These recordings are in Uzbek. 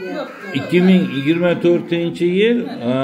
2024-yil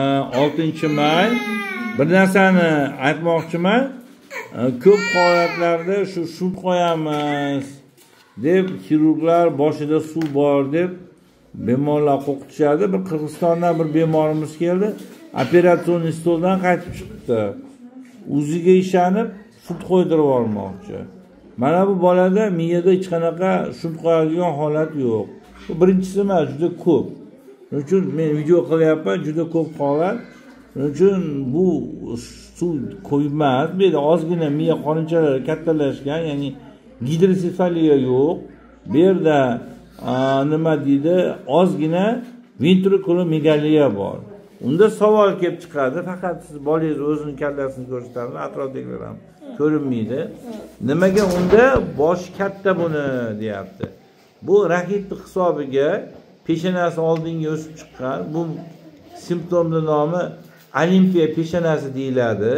6-may bir narsani aytmoqchiman. Ko'p holatlarda sut qo'yamiz deb chirurglar boshida suv bor deb bemorlar qo'rqitishadi. Bir Qirg'izistondan bir bemorimiz keldi, operatsion stoldan qaytib chiqdi. O'ziga ishonib sut qo'ydirib olmoqchi. Mana bu bolada miyada hech qanaqa sut qo'yadigan holat yo'q. Bu birinchisi emas, juda ko'p. Shuning uchun men video qilyapman, juda ko'p holat. Shuning uchun bu suv qo'ymas, bu yerda ozgina miya qoninchalari kattalashgan, ya'ni gidrosefaliya yo'q. Bu yerda nima deydi, ozgina ventrikulomegaliya bor. Unda savol kelib chiqadi, faqat siz bolangiz o'zining kallasini ko'rsatadi, atrofdagilar ham ko'rinmaydi. Nimaga unda bosh katta buni deyapti. Bu raxitlik hisobiga peshonasi oldinga o'sib chiqqan. Bu simptomning nomi olimpiya peshonasi deyiladi.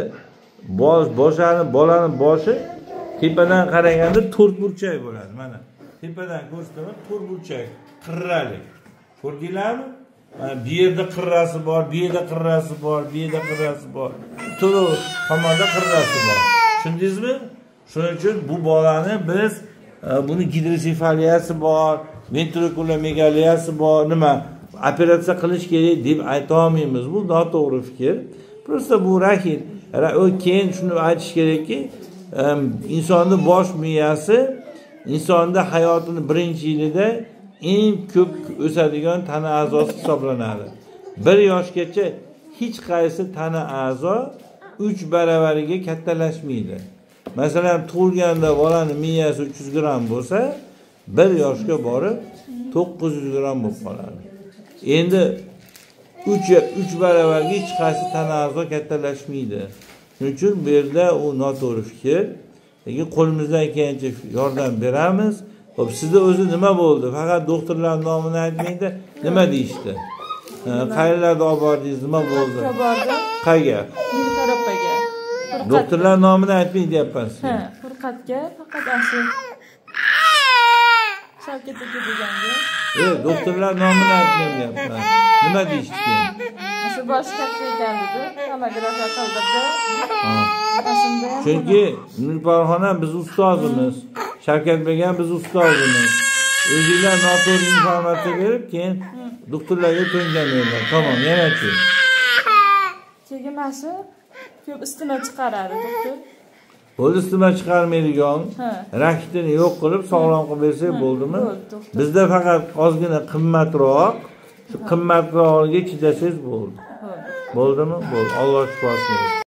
Bolaning boshi tepadan qaraganda to'rtburchak bo'ladi. Mana tepadan ko'rsataman, to'rtburchak, qirralik. Ko'rdinglarmi? Mana bu yerda qirrasi bor, bu yerda qirrasi bor, bu yerda qirrasi bor. To'rt tomonda qirrasi bor. Tushundingizmi? Shuning uchun bu bolani biz buni gidrosefaliyasi bor, ventrikulomegaliyasi bor, nima operatsiya qilish kerak deb ayta olmaymiz. Bu noto'g'ri fikr. Prosta bu raxit. Keyin shuni aytish kerakki, insonning bosh miyasi insonda hayotining birinchi yilida eng ko'p o'sadigan tana a'zosi hisoblanadi. 1 yoshgacha hech qaysi tana a'zo 3 baravariga kattalashmaydi. Masalan, tug'ilganda bolaning miyasi 300 gram bo'lsa, 1 yoshga borib 900 gram bo'lib qoladi. Endi 3 baravarga hech qaysi tana a'zo kattalashmaydi. Shuning uchun bu yerda u noto'g'ri fikr. Lekin qo'limizdan kelgancha yordam beramiz. Xo'p, sizda o'zi nima bo'ldi? Faqat doktorlar nomini aytmaydi, nima deyishdi? Qayerlarda olib bordingiz, nima bo'ldi? Qayga? Nilufar-opaga. Doktorlar nomini aytmaydi deyapman sizga. Ha, Furqatga, faqat asli Shavkat aka deganga. Doktorlar nomini aytmaydi deyapman. Nima deyishdi? Shu bosh katta ekan dedi, tomografiya qildirdi. Chunki Nilufar biz ustozimiz, Shavkat Bega biz ustozimiz. O'zingizlar noto'g'ri informatsiya berib, keyin doktorlarga to'nganinglar. Tamam, yana-chi. Keyin mashi ko'p isitma chiqaradi doktor. Bo'ldi, isitma chiqarmaydigan, raxitini yo'q qilib, sog'lom qilib bersak bo'ldimi? Bizda faqat ozgina qimmatroq, shu qimmatrog'iga chidasangiz bo'ldi. Bo'ldimi? Bo'ldi. Alloh shifosini bersin.